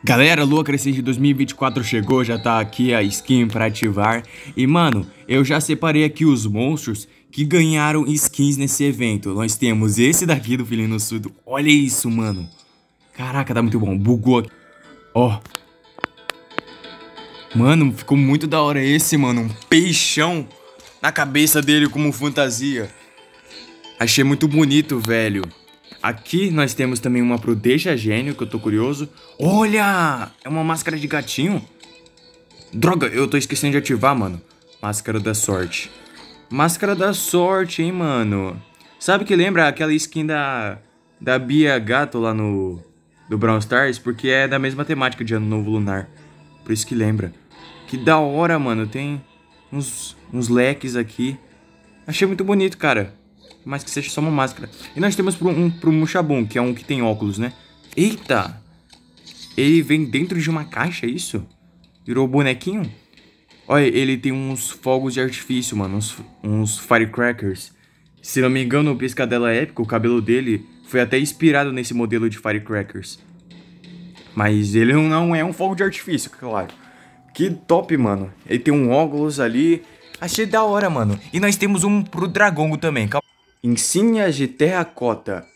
Galera, Lua Crescente 2024 chegou, já tá aqui a skin pra ativar. E mano, eu já separei aqui os monstros que ganharam skins nesse evento. Nós temos esse daqui do Felino Surdo. Olha isso, mano. Caraca, tá muito bom. Bugou aqui. Ó. Mano, ficou muito da hora esse, mano. Um peixão na cabeça dele como fantasia. Achei muito bonito, velho. Aqui nós temos também uma pro Deixa Gênio, que eu tô curioso. Olha! É uma máscara de gatinho. Droga, eu tô esquecendo de ativar, mano. Máscara da sorte. Máscara da sorte, hein, mano. Sabe que lembra aquela skin da Bia Gato lá do Brawl Stars? Porque é da mesma temática de Ano Novo Lunar. Por isso que lembra. Que da hora, mano. Tem uns leques aqui. Achei muito bonito, cara. Mas que seja só uma máscara. E nós temos pro Mushabum, que é um que tem óculos, né? Eita! Ele vem dentro de uma caixa, é isso? Virou bonequinho? Olha, ele tem uns fogos de artifício, mano. Uns firecrackers. Se não me engano, o Piscadela Épico, o cabelo dele foi até inspirado nesse modelo de firecrackers. Mas ele não é um fogo de artifício, claro. Que top, mano. Ele tem um óculos ali. Achei da hora, mano. E nós temos um pro Dragongo também. Insígnias de terracota.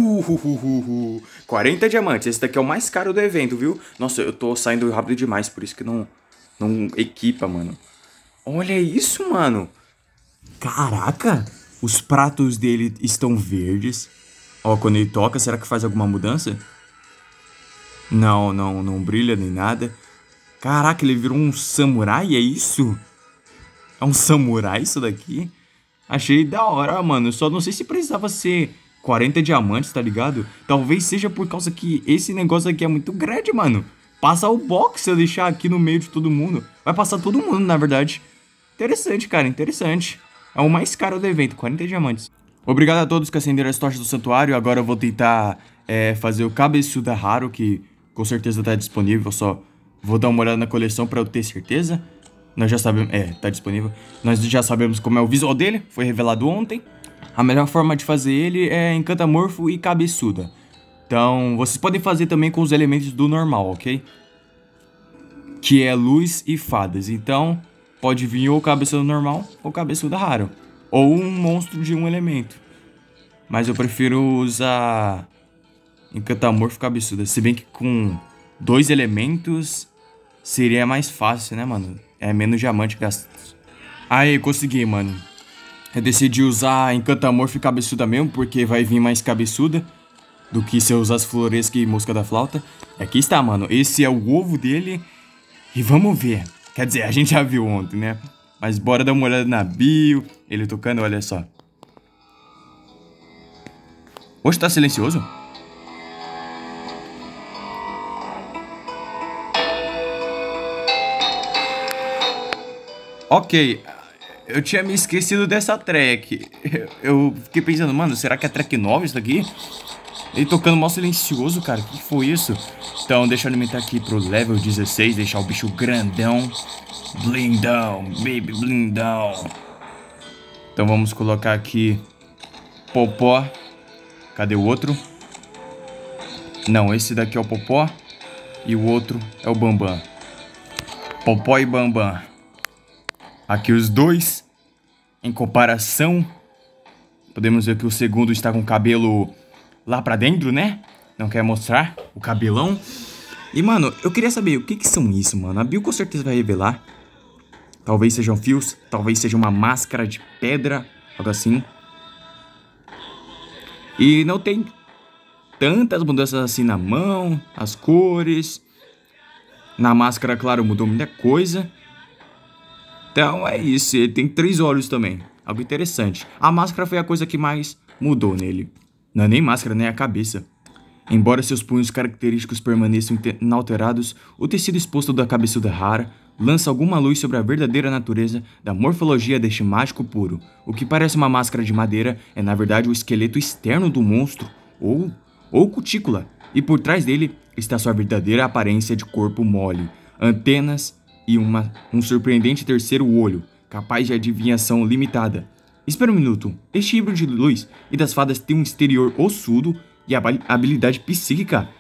40 diamantes. Esse daqui é o mais caro do evento, viu? Nossa, eu tô saindo rápido demais, por isso que não equipa, mano. Olha isso, mano. Caraca. Os pratos dele estão verdes. Ó, quando ele toca, será que faz alguma mudança? Não brilha nem nada. Caraca, ele virou um samurai, é isso? É um samurai isso daqui? Achei da hora, mano. Só não sei se precisava ser 40 diamantes, tá ligado? Talvez seja por causa que esse negócio aqui é muito grande, mano. Passa o box se eu deixar aqui no meio de todo mundo. Vai passar todo mundo, na verdade. Interessante, cara, interessante. É o mais caro do evento, 40 diamantes. Obrigado a todos que acenderam as tochas do santuário. Agora eu vou tentar fazer o Cabeçuda Raro, que com certeza tá disponível. Só vou dar uma olhada na coleção pra eu ter certeza. Nós já sabemos, tá disponível. Nós já sabemos como é o visual dele, foi revelado ontem. A melhor forma de fazer ele é encantamorfo e cabeçuda. Então, vocês podem fazer também com os elementos do normal, ok? Que é luz e fadas. Então, pode vir ou cabeçuda normal ou cabeçuda raro. Ou um monstro de um elemento. Mas eu prefiro usar encantamorfo e cabeçuda. Se bem que com 2 elementos seria mais fácil, né, mano? É menos diamante gasto. Aí, consegui, mano. Eu decidi usar encantamorfo e cabeçuda mesmo, porque vai vir mais cabeçuda do que se eu usasse floresca e mosca da flauta. Aqui está, mano. Esse é o ovo dele. E vamos ver. Quer dizer, a gente já viu ontem, né? Mas bora dar uma olhada na bio. Ele tocando, olha só. Hoje tá silencioso? Ok, eu tinha me esquecido dessa track. Eu fiquei pensando, mano, será que é track nova isso daqui? Ele tocando mal silencioso, cara, o que foi isso? Então, deixa eu alimentar aqui pro level 16, deixar o bicho grandão. Blindão, baby, blindão. Então vamos colocar aqui Popó. Cadê o outro? Não, esse daqui é o Popó. E o outro é o Bambam. Popó e Bambam. Aqui os dois, em comparação, podemos ver que o segundo está com o cabelo lá pra dentro, né? Não quer mostrar o cabelão. E, mano, eu queria saber o que são isso, mano. A Bill com certeza vai revelar. Talvez sejam fios, talvez seja uma máscara de pedra, algo assim. E não tem tantas mudanças assim na mão, as cores. Na máscara, claro, mudou muita coisa. Então é isso, ele tem 3 olhos também, algo interessante. A máscara foi a coisa que mais mudou nele. Não é nem máscara, nem a cabeça. Embora seus punhos característicos permaneçam inalterados, o tecido exposto da cabeçuda rara lança alguma luz sobre a verdadeira natureza da morfologia deste mágico puro. O que parece uma máscara de madeira é na verdade o esqueleto externo do monstro, ou cutícula, e por trás dele está sua verdadeira aparência de corpo mole, antenas e um surpreendente terceiro olho, capaz de adivinhação limitada. Espera um minuto, este híbrido de luz e das fadas tem um exterior ossudo e habilidade psíquica.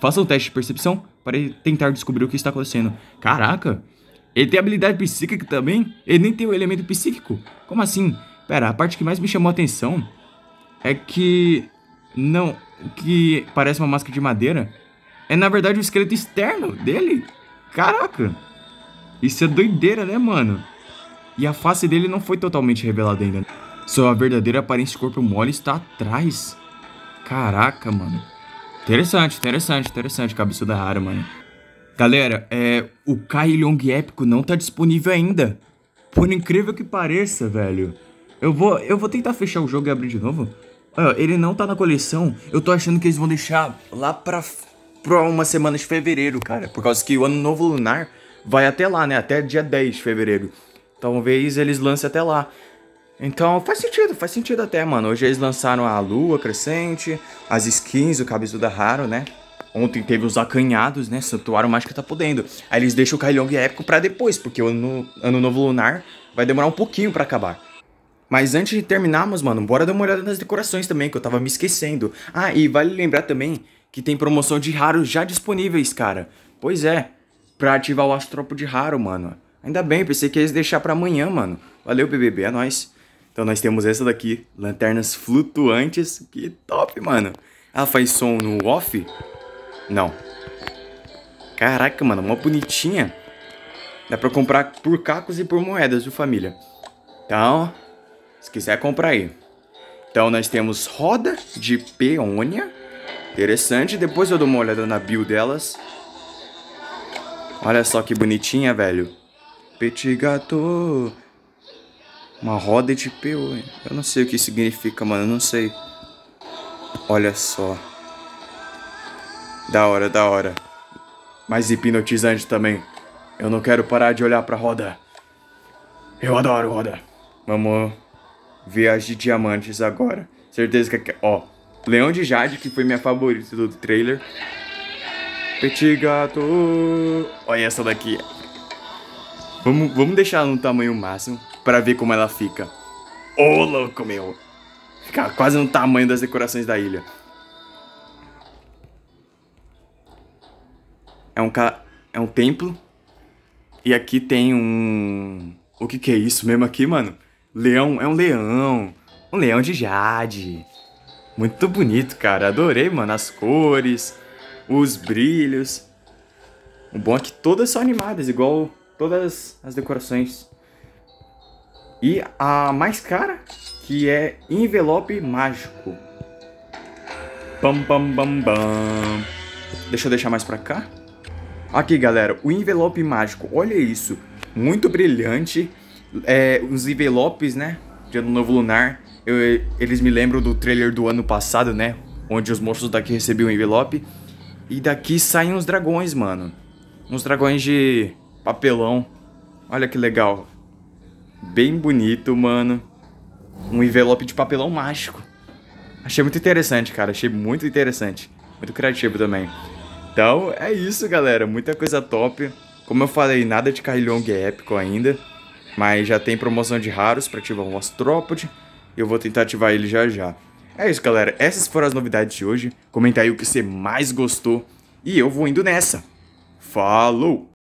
Faça um teste de percepção para tentar descobrir o que está acontecendo. Caraca, ele tem habilidade psíquica também? Ele nem tem o elemento psíquico? Como assim? Pera, a parte que mais me chamou a atenção é que... Não, que parece uma máscara de madeira. É na verdade o esqueleto externo dele. Caraca, isso é doideira, né, mano? E a face dele não foi totalmente revelada ainda. Sua verdadeira aparência de corpo mole está atrás. Caraca, mano. Interessante, cabeçuda rara, mano. Galera, o Kai Leong épico não tá disponível ainda. Por incrível que pareça, velho. Eu vou tentar fechar o jogo e abrir de novo. Ele não tá na coleção. Eu tô achando que eles vão deixar lá pra uma semana de fevereiro, cara. Por causa que o Ano Novo Lunar vai até lá, né? Até dia 10 de fevereiro. Talvez eles lancem até lá. Então faz sentido até, mano. Hoje eles lançaram a lua crescente, as skins, o cabeçuda raro, né? Ontem teve os acanhados, né? Santuário mágico tá podendo. Aí eles deixam o Kai Leong épico pra depois, porque o ano novo lunar vai demorar um pouquinho pra acabar. Mas antes de terminarmos, mano, bora dar uma olhada nas decorações também, que eu tava me esquecendo. Ah, e vale lembrar também que tem promoção de raros já disponíveis, cara. Pois é, pra ativar o Astropo de raro, mano. Ainda bem, pensei que eles deixar pra amanhã, mano. Valeu, BBB, é nóis. Então nós temos essa daqui, lanternas flutuantes. Que top, mano. Ela faz som no off? Não. Caraca, mano, uma bonitinha. Dá pra comprar por cacos e por moedas, viu, família? Então, se quiser, comprar aí. Então nós temos roda de peônia. Interessante. Depois eu dou uma olhada na build delas. Olha só que bonitinha, velho. Petit gâteau. Uma roda de peônia. Eu não sei o que significa, mano. Eu não sei. Olha só. Da hora. Mais hipnotizante também. Eu não quero parar de olhar pra roda. Eu adoro roda. Vamos ver as de diamantes agora. Certeza que... Ó, Leão de Jade, que foi minha favorita do trailer. Petit gâteau. Olha essa daqui. Vamos deixar ela no tamanho máximo pra ver como ela fica. Ô, louco, meu. Fica quase no tamanho das decorações da ilha. É um templo. E aqui tem um... O que é isso mesmo aqui, mano? Leão, é um leão. Um leão de jade. Muito bonito, cara. Adorei, mano. As cores, os brilhos. O bom é que todas são animadas, igual todas as decorações. E a mais cara, que é envelope mágico. Bam. Deixa eu deixar mais pra cá. Aqui, galera, o envelope mágico. Olha isso. Muito brilhante. Os envelopes, né? De Ano Novo Lunar. Eles me lembram do trailer do ano passado, né? Onde os monstros daqui recebiam o envelope. E daqui saem uns dragões, mano. Uns dragões de papelão. Olha que legal. Bem bonito, mano. Um envelope de papelão mágico. Achei muito interessante, cara. Achei muito interessante. Muito criativo também. Então, é isso, galera. Muita coisa top. Como eu falei, nada de Kai Leong épico ainda. Mas já tem promoção de raros pra ativar um Astrópode. Eu vou tentar ativar ele já. É isso, galera. Essas foram as novidades de hoje. Comenta aí o que você mais gostou. E eu vou indo nessa. Falou!